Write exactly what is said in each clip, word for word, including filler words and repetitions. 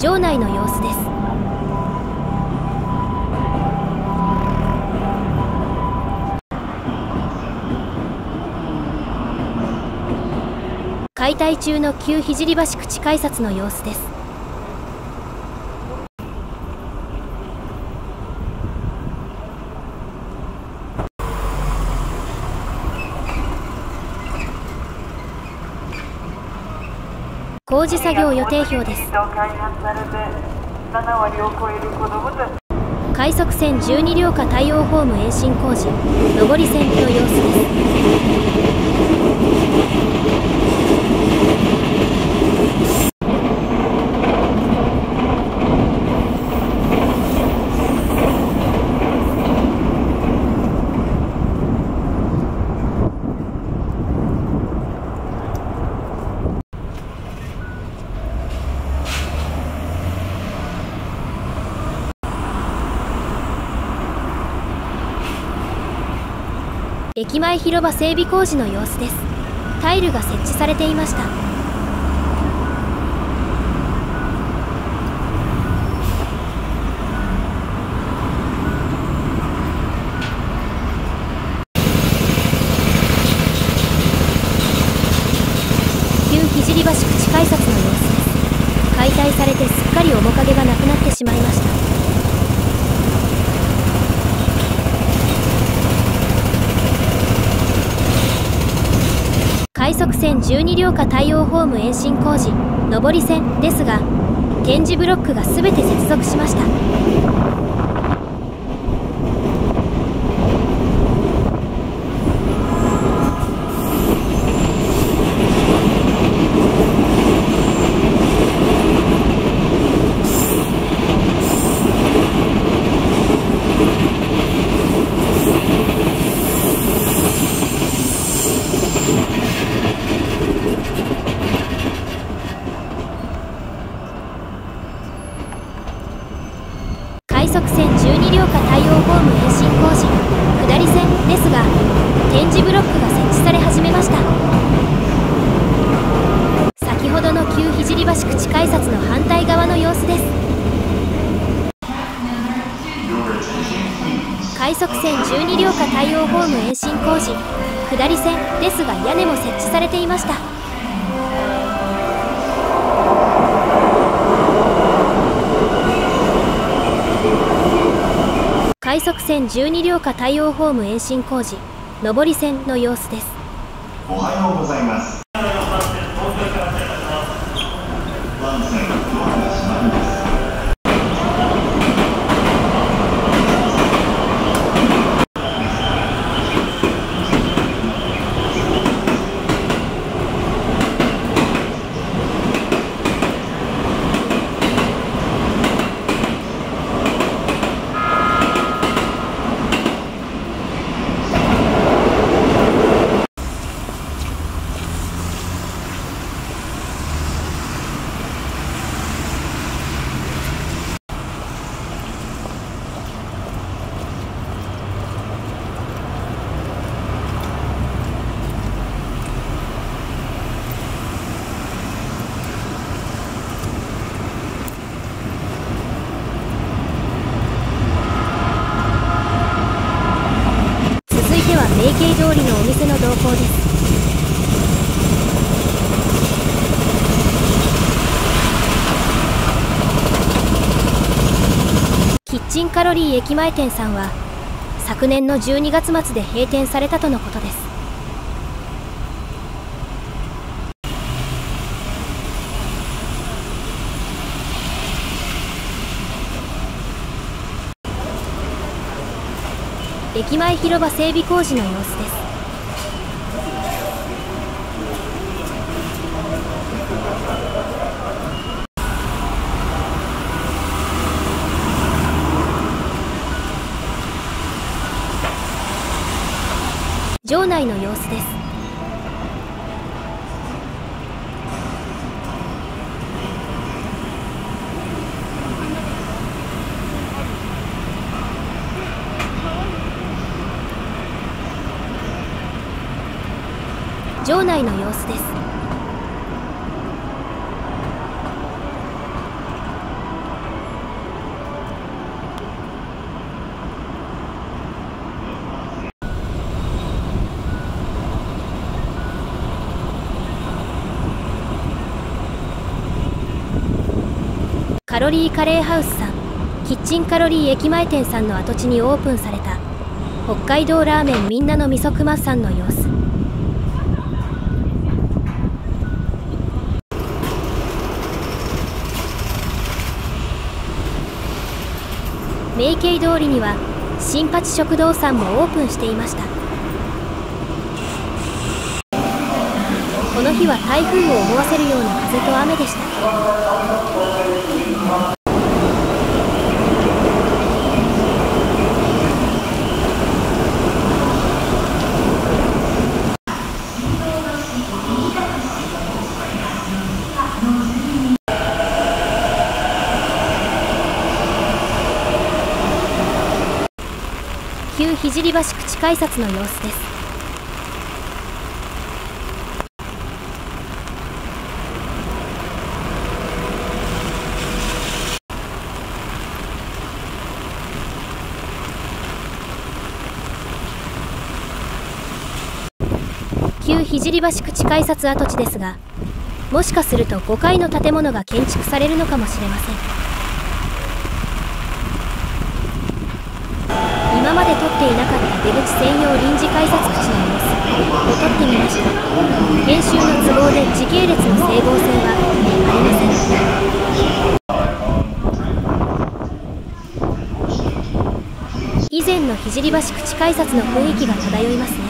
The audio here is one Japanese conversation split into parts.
場内の様子です。解体中の旧聖橋口改札の様子です。工事作業予定表です。快速線じゅうに両下対応ホーム延伸工事上り線の様子です。駅前広場整備工事の様子です。タイルが設置されていました。旧聖橋口改札の様子です。解体されてすっかり面影がなくなってしまいました。快速線じゅうに両下対応ホーム延伸工事上り線ですが、点字ブロックがすべて接続しました。快速線じゅうに両下対応ホーム延伸工事下り線ですが、点字ブロックが設置され始めました。先ほどの旧聖橋口改札の反対側の様子です。快速線じゅうに両下対応ホーム延伸工事下り線ですが、屋根も設置されていました。快速線じゅうに両下対応ホーム延伸工事上り線の様子です。 おはようございます。 明慶通りのお店の動向です。キッチンカロリー駅前店さんは昨年のじゅうにがつ末で閉店されたとのことです。駅前広場整備工事の様子です。場内の様子です。場内の様子です。 ロリーカレーハウスさん、キッチンカロリー駅前店さんの跡地にオープンされた北海道ラーメンみんなの味噌熊さんの様子。メイケイ通りには新八食堂さんもオープンしていました。この日は台風を思わせるような風と雨でした。旧聖橋口改札の様子です。旧聖橋口改札跡地ですが、もしかするとごかいの建物が建築されるのかもしれません。今まで撮っていなかった出口専用臨時改札口の様子を撮ってみました。編集の都合で時系列の整合性はありません。以前の聖橋口改札の雰囲気が漂いますね。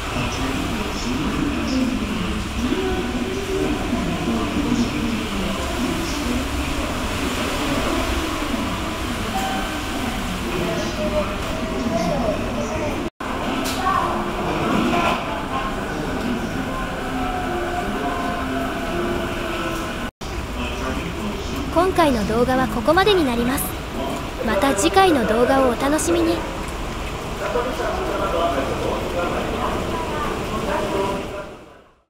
今回の動画はここまでになります。また次回の動画をお楽しみに。